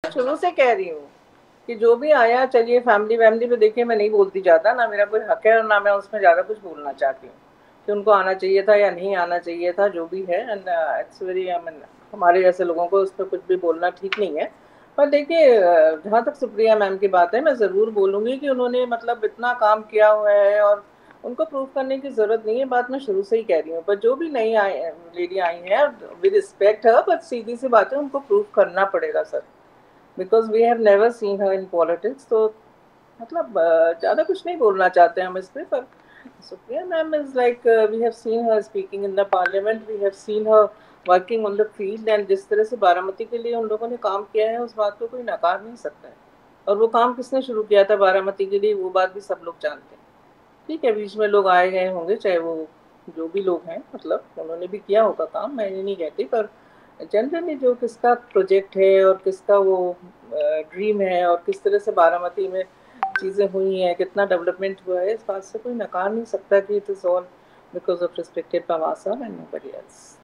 शुरू से कह रही हूँ कि जो भी आया, चलिए फैमिली वैमिली पे देखिए मैं नहीं बोलती ज़्यादा, ना मेरा कोई हक है और ना मैं उसमें ज़्यादा कुछ बोलना चाहती हूँ कि उनको आना चाहिए था या नहीं आना चाहिए था, जो भी है। And it's very, I mean, हमारे जैसे लोगों को उस पर कुछ भी बोलना ठीक नहीं है। पर देखिए जहाँ तक सुप्रिया मैम की बात है, मैं ज़रूर बोलूँगी कि उन्होंने मतलब इतना काम किया हुआ है और उनको प्रूव करने की ज़रूरत नहीं है, बात मैं शुरू से ही कह रही हूँ। पर जो भी नई आई लेडी आई हैं, विद रिस्पेक्ट है, बट सीधी सी बात है, उनको प्रूव करना पड़ेगा sir, because we have never seen her in politics. तो मतलब ज़्यादा कुछ नहीं बोलना चाहते हम इस पे, पर Supriya ma'am is like, we have seen her speaking in the parliament, we have seen her working on the field, and जिस तरह से बारामती के लिए उन लोगों ने काम किया है, उस बात को कोई नकार नहीं सकता है। और वो काम किसने शुरू किया था बारामती के लिए, वो बात भी सब लोग जानते हैं। ठीक है, बीच में लोग आए गए होंगे, चाहे वो जो भी लोग हैं, मतलब उन्होंने भी किया होगा काम, मैं ये नहीं कहती, पर जनरली जो किसका प्रोजेक्ट है और किसका वो ड्रीम है और किस तरह से बारामती में चीज़ें हुई हैं, कितना डेवलपमेंट हुआ है, इस बात से कोई नकार नहीं सकता कि it is all because of respected पवासा एंड नोबडी एल्स।